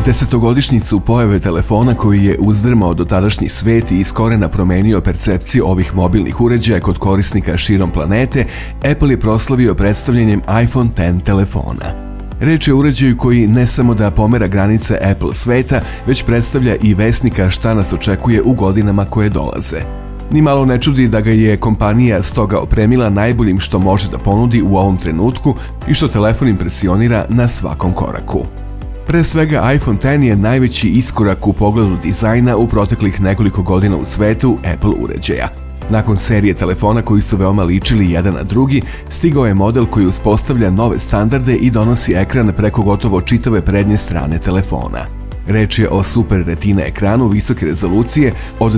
Desetogodišnjicu pojave telefona koji je uzdrmao dotadašnji svet i iz korena promenio percepciju ovih mobilnih uređaja kod korisnika širom planete, Apple je proslavio predstavljanjem iPhone X telefona. Reč je o uređaju koji ne samo da pomera granice Apple sveta, već predstavlja i vesnika šta nas očekuje u godinama koje dolaze. Nimalo ne čudi da ga je kompanija stoga opremila najboljim što može da ponudi u ovom trenutku i što telefon impresionira na svakom koraku. Pre svega, iPhone X je najveći iskorak u pogledu dizajna u proteklih nekoliko godina u svetu Apple uređaja. Nakon serije telefona koji su veoma ličili jedan na drugi, stigao je model koji uspostavlja nove standarde i donosi ekran preko gotovo čitave prednje strane telefona. Reč je o Super Retina ekranu visoke rezolucije od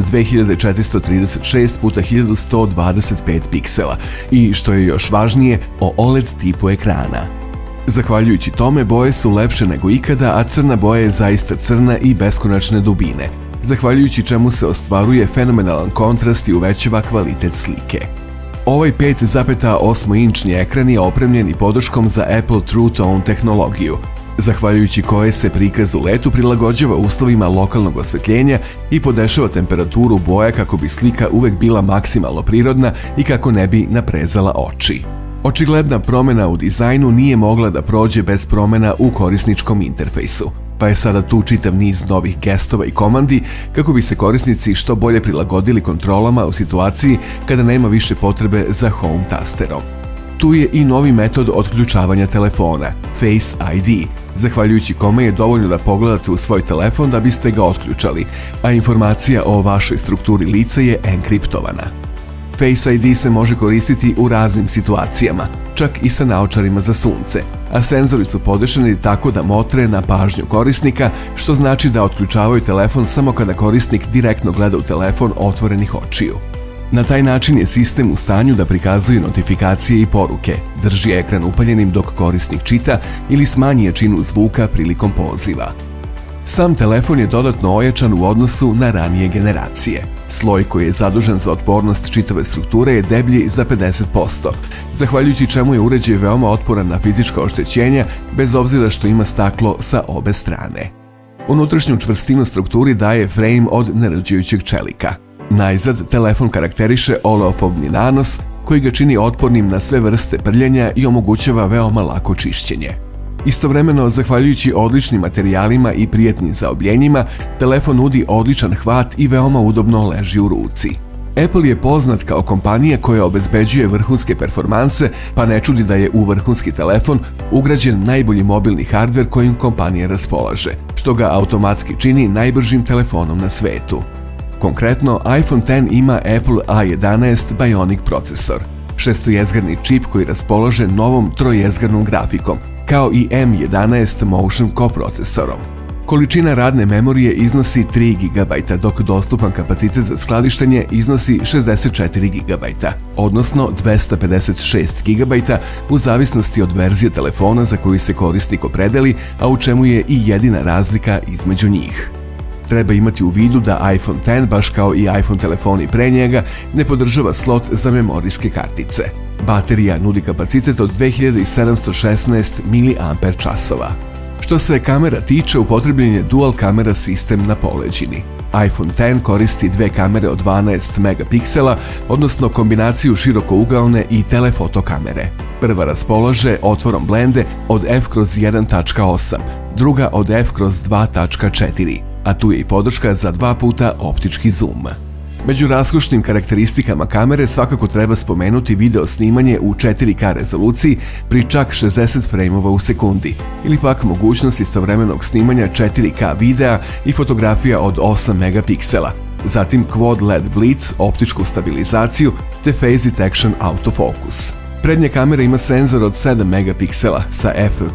2436 x 1125 piksela i, što je još važnije, o OLED tipu ekrana. Zahvaljujući tome, boje su lepše nego ikada, a crna boja je zaista crna i beskonačne dubine, zahvaljujući čemu se ostvaruje fenomenalan kontrast i uvećava kvalitet slike. Ovaj 5,8-inčni ekran je opremljen i podrškom za Apple True Tone tehnologiju, zahvaljujući koje se prikaz u letu prilagođava uslovima lokalnog osvetljenja i podešava temperaturu boja kako bi slika uvek bila maksimalno prirodna i kako ne bi naprezala oči. Očigledna promena u dizajnu nije mogla da prođe bez promena u korisničkom interfejsu, pa je sada tu čitav niz novih gestova i komandi kako bi se korisnici što bolje prilagodili kontrolama u situaciji kada nema više potrebe za home tasterom. Tu je i novi metod otključavanja telefona, Face ID, zahvaljujući kome je dovoljno da pogledate u svoj telefon da biste ga otključali, a informacija o vašoj strukturi lica je enkriptovana. Face ID se može koristiti u raznim situacijama, čak i sa naočarima za sunce, a senzori su podešeni tako da motre na pažnju korisnika, što znači da otključavaju telefon samo kada korisnik direktno gleda u telefon otvorenih očiju. Na taj način je sistem u stanju da prikazuje notifikacije i poruke, drži ekran upaljenim dok korisnik čita ili smanji jačinu zvuka prilikom poziva. Sam telefon je dodatno ojačan u odnosu na ranije generacije. Sloj koji je zadužen za otpornost čitave strukture je deblji za 50%, zahvaljujući čemu je uređaj veoma otporan na fizička oštećenja, bez obzira što ima staklo sa obe strane. Unutrašnju čvrstinu strukturi daje frame od nerđajućeg čelika. Najzad, telefon karakteriše oleofobni nanos koji ga čini otpornim na sve vrste prljanja i omogućava veoma lako čišćenje. Istovremeno, zahvaljujući odličnim materijalima i prijatnim zaobljenjima, telefon nudi odličan hvat i veoma udobno leži u ruci. Apple je poznat kao kompanija koja obezbeđuje vrhunske performanse, pa ne čudi da je u vrhunski telefon ugrađen najbolji mobilni hardver kojim kompanija raspolaže, što ga automatski čini najbržim telefonom na svetu. Konkretno, iPhone X ima Apple A11 Bionic procesor, šestojezgarni čip koji raspolaže novom trojezgarnom grafikom, kao i M11 Motion koprocesorom. Količina radne memorije iznosi 3 GB, dok dostupan kapacitet za skladištenje iznosi 64 GB, odnosno 256 GB u zavisnosti od verzije telefona za koju se korisnik opredeli, a u čemu je i jedina razlika između njih. Treba imati u vidu da iPhone X, baš kao i iPhone telefoni pre njega, ne podržava slot za memorijske kartice. Baterija nudi kapacitet od 2716 mAh. Što se kamera tiče, upotrebljen je dual kamera sistem na poleđini. iPhone X koristi dve kamere od 12 megapiksela, odnosno kombinaciju širokougaone i telefoto kamere. Prva raspolaže otvorom blende od f/1.8, druga od f/2.4, a tu je i podrška za 2 puta optički zoom. Među raskošnim karakteristikama kamere svakako treba spomenuti video snimanje u 4K rezoluciji pri čak 60 frejmova u sekundi, ili pak mogućnost istovremenog snimanja 4K videa i fotografija od 8 megapiksela, zatim Quad LED Blitz, optičku stabilizaciju te Phase Detection autofocus. Prednja kamera ima senzor od 7 megapiksela sa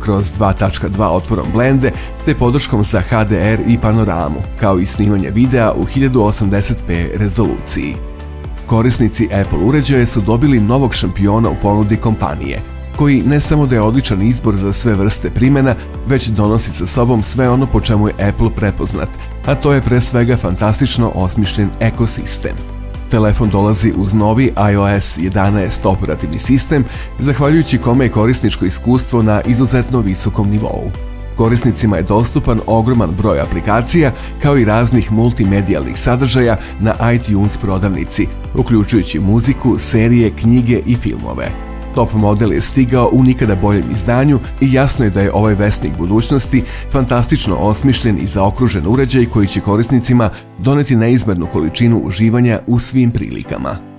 f/2.2 otvorom blende te podrškom za HDR i panoramu, kao i snimanje videa u 1080p rezoluciji. Korisnici Apple uređaja su dobili novog šampiona u ponudi kompanije, koji ne samo da je odličan izbor za sve vrste primjena, već donosi sa sobom sve ono po čemu je Apple prepoznat, a to je pre svega fantastično osmišljen ekosistem. Telefon dolazi uz novi iOS 11 operativni sistem, zahvaljujući kome je korisničko iskustvo na izuzetno visokom nivou. Korisnicima je dostupan ogroman broj aplikacija kao i raznih multimedijalnih sadržaja na iTunes prodavnici, uključujući muziku, serije, knjige i filmove. Top model je stigao u nikada boljem izdanju i jasno je da je ovaj vesnik budućnosti fantastično osmišljen i zaokružen uređaj koji će korisnicima doneti neizmernu količinu uživanja u svim prilikama.